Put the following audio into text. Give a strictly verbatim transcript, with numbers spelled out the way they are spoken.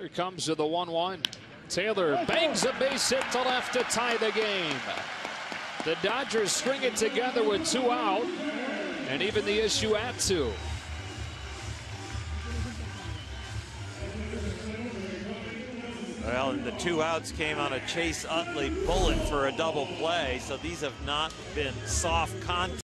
Here comes to the one one. Taylor bangs a base hit to left to tie the game. The Dodgers string it together with two out, and even the issue at two. Well, and the two outs came on a Chase Utley bullet for a double play, so these have not been soft contact.